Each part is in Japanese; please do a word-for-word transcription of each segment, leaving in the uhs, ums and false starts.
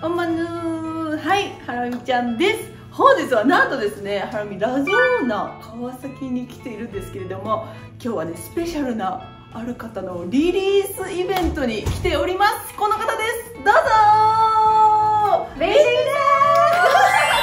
こんばんは。はい、ハラミちゃんです。本日はなんとですね、ハラミラゾーナ川崎に来ているんですけれども、今日はね、スペシャルなある方のリリースイベントに来ております。この方です。どうぞー。ベイジーです。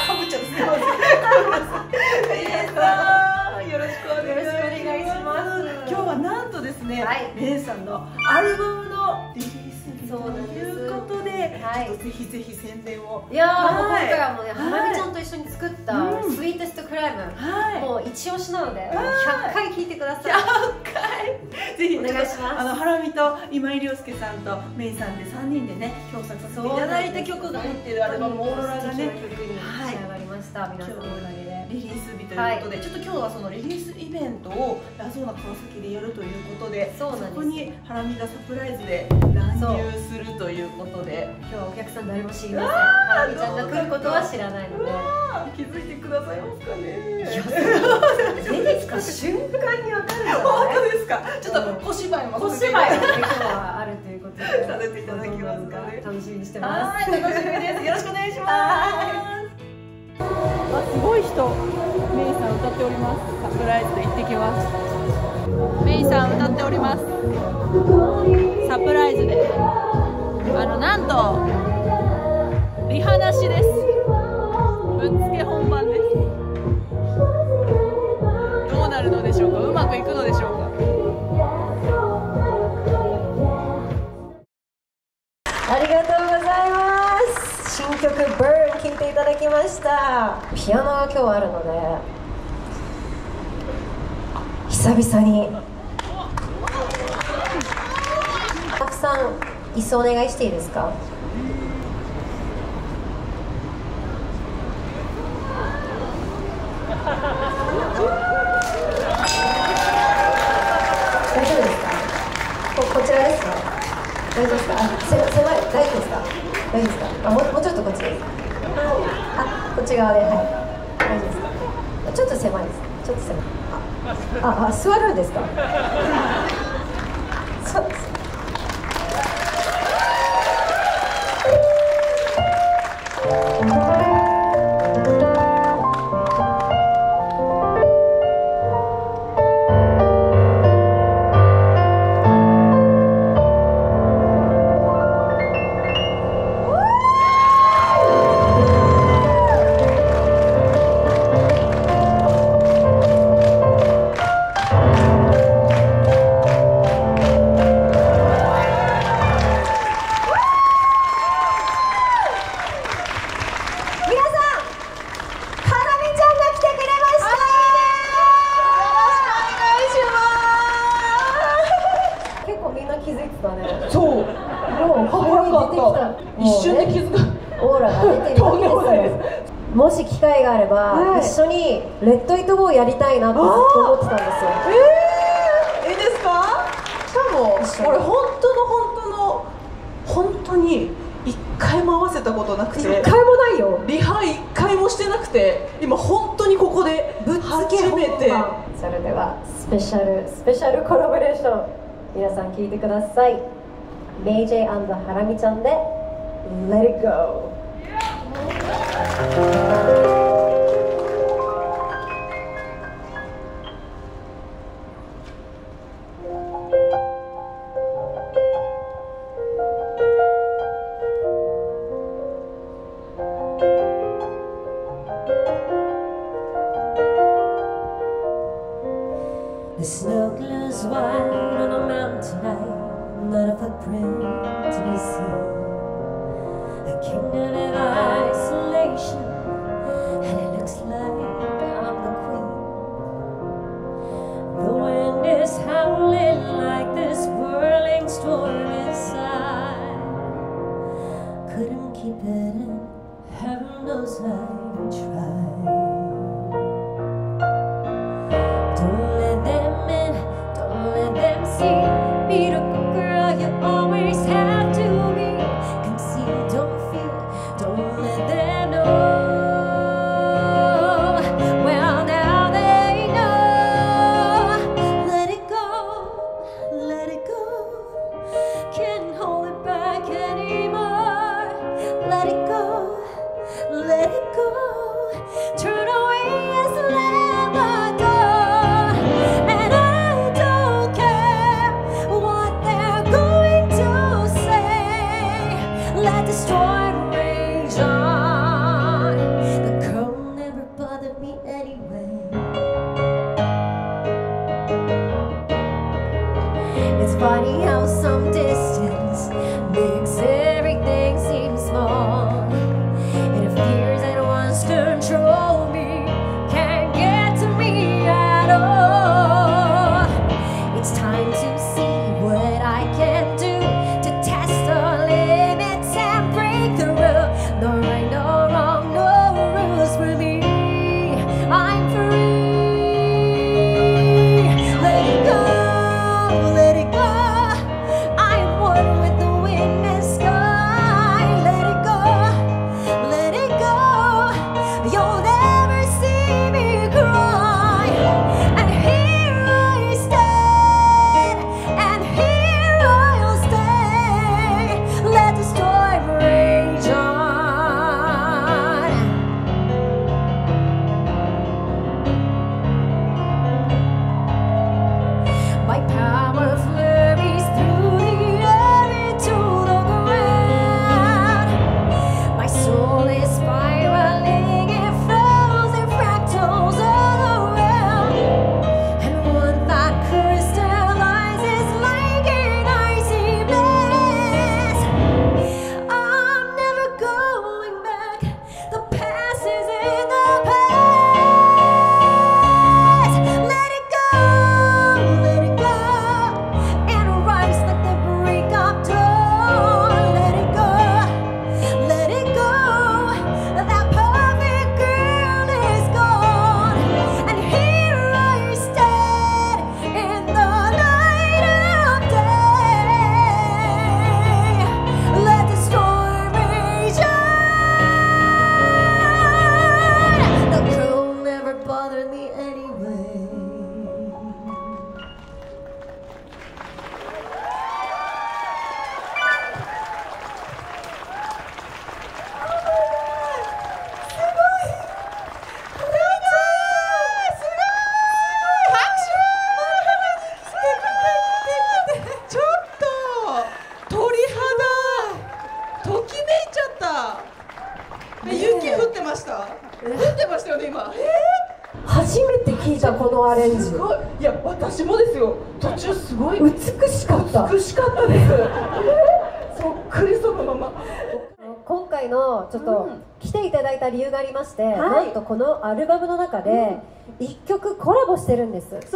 かぶっちゃった。すみません。ベイジーさん、よろしくお願いします。今日はなんとですね、ベイさんのアルバムのリリースということで、はい、ちょっとぜひぜひ宣伝を。いやー、はい、今回はもうね、ハラミちゃんと一緒に作ったスイーテストクライム、はい、もう一押しなので、ひゃっかい聴いてください。ひゃっかいぜひお願いします。あのハラミと今井亮介さんとメイさんでさんにんでね、共作させていただいた曲が入ってるアルバムオーロラがね、曲に仕上がりました。皆さんのおかげでリリース日ということで、はい、ちょっと今日はそのリリースイベントをラゾーナ川崎でやるということで、そこにハラミがサプライズで乱入するということで、今日はお客さん誰も知りません。ハラミちゃんが来ることは知らないので、気づいてくださいますかね。出てきた瞬間にわかるんじゃない？本当ですか。ちょっと小芝居も小芝居も今日はあるということでさせていただきますかね。楽しみにしてます。はい、楽しみです。よろしくお願いします。あ、すごい人。メイさん歌っております。サプライズで行ってきます。メイさん歌っております。サプライズで、あのなんとリハなしです。ぶっつけ本番です。どうなるのでしょうか。うまくいくのでしょうか。 ありがとうございます。新曲「Burn」聴いていただきました。ピアノが今日あるので久々にスタッフさん椅子お願いしていいですか。大丈夫ですか。 こ, こちらですか。大丈夫ですか。あ、せ狭い。大丈夫ですか。大丈夫ですか。あ、もう、もうちょっとこっちです。あ、こっち側で、はい。大丈夫ですか。ちょっと狭いです。ちょっと狭い。あ、あ、あ、座るんですか。そうです。 そう、もう早かった。一瞬で気づかオーラが出てるわけですよ。もし機会があれば一緒にレッドイットゴーやりたいなってずっと思ってたんですよ。 えー、いいですか。しかもこれ本当の本当の本当に一回も合わせたことなくて、 一回もないよ。 リハ一回もしてなくて、今本当にここでぶっつけ初めて。 それではスペシャルスペシャルコラボレーション、皆さん聞いてください。メイジェイ&ハラミちゃんで Let It Go。 The snow glows white on a mountain tonight, not a footprint to be seen. A kingdom in isolation, and it looks like I'm the queen. The wind is howling like this whirling storm inside. Couldn't keep it in, heaven knows I tried. Don't let them in, don't let them see. Beautiful girl, you always have to be concealed. Don't feel, don't let them know. ました。出てましたよね今。 初めて聞いたこのアレンジ。 すごい。いや私もですよ。途中すごい美しかった。 美しかったです。そっくりそのまま。 今回のちょっと来ていただいた理由がありまして、 はい、 なんとこのアルバムの中でいっきょくコラボしてるんです。 そうなんです。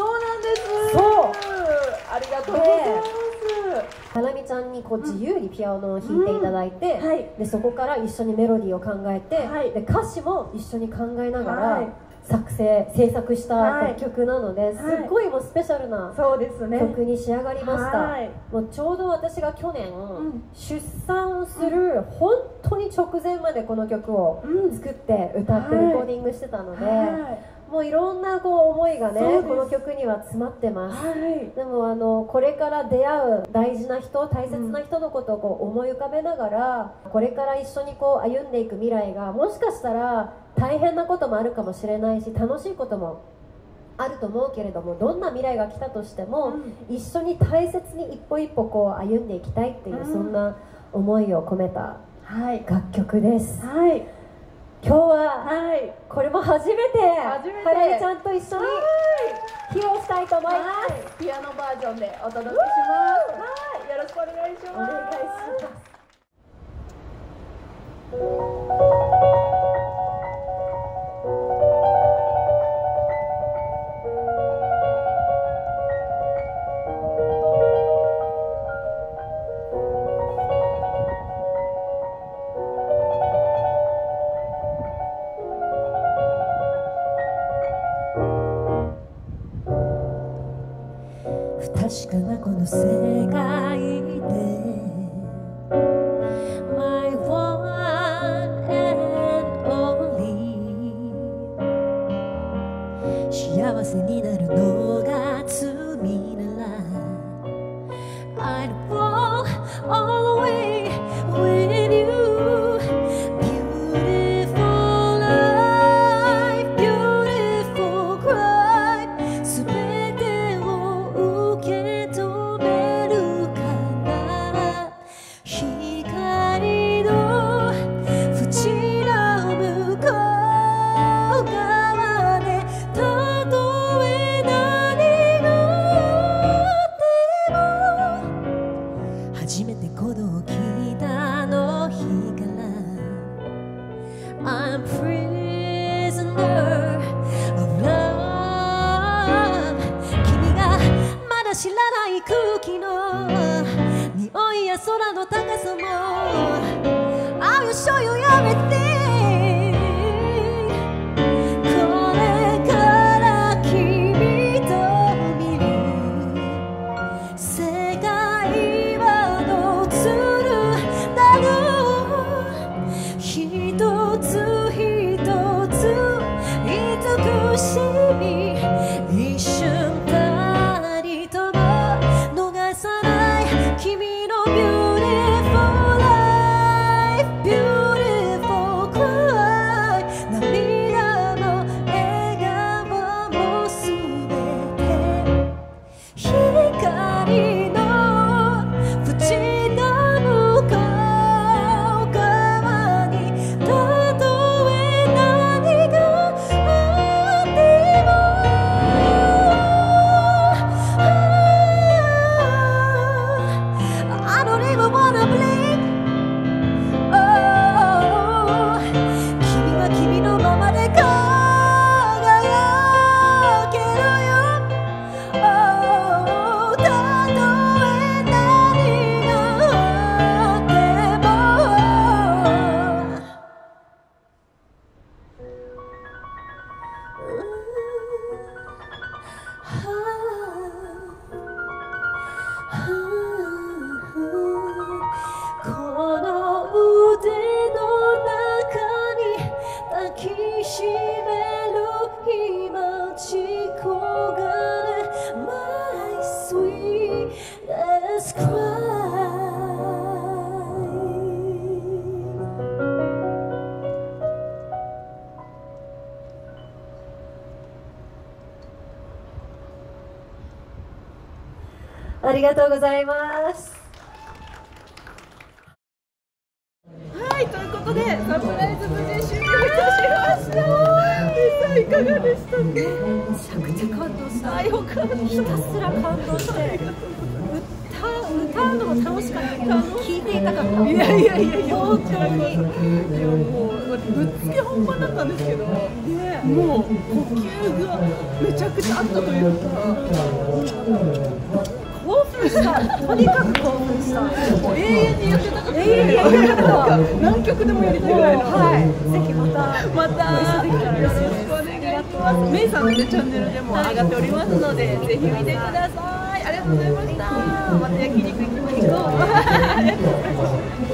そう。 ありがとうございます。 ハラミちゃんにこう自由にピアノを弾いていただいて、うんはい、でそこから一緒にメロディーを考えて、はい、で歌詞も一緒に考えながら、はい、作成制作した楽曲なので、はい、すっごいもうスペシャルな曲に仕上がりました、はい、もうちょうど私が去年、うん、出産をする本当に直前までこの曲を作って歌ってレコーディングしてたので、はいはいもういろんなこう思いがねこの曲には詰まってます、はい、でもあのこれから出会う大事な人大切な人のことをこう思い浮かべながら、うん、これから一緒にこう歩んでいく未来がもしかしたら大変なこともあるかもしれないし楽しいこともあると思うけれどもどんな未来が来たとしても、うん、一緒に大切に一歩一歩こう歩んでいきたいっていう、うん、そんな思いを込めた楽曲です、はい今日は、はい、これも初めてハラミちゃんと一緒に披露したいと思います。 ピアノバージョンでお届けします。はい、よろしくお願いします。お願いします。 確かなこの世界で My one and only 幸せになるのが罪なら I'd walk all the way with you Beautiful life, beautiful crime 全てを受け初めて鼓動を聞いたあの日から I'm prisoner of love 君がまだ知らない空気の匂いや空の高さも I'll show you everything これから君と見る世界一つ一つ慈しみ一瞬たりとも逃さない君の Beautiful life Beautiful cry 涙も笑顔もすべて光の縁の向こうありがとうございます。 はい、ということでサプライズ無事終了いたしました。 かがでしたか？ めちゃくちゃ感動した。 あ、よかった。 ひたすら感動して、歌歌うのも楽しかったけど、聞いていたかった。 いやいやいやいや、 本当に。 いやもうぶっつけ本番だったんですけど、ね、もう呼吸がめちゃくちゃあったというか、 興奮した。とにかく興奮した。 もう永遠にやってたかった。 永遠にやりたかった。 何曲でもやりたいぐらいの。 はい。ぜひまたまたよろしくお願いします。メイさんのねチャンネルでも上がっておりますので、ぜひ見てください。ありがとうございました。また焼肉行きましょう。ありがとうございます。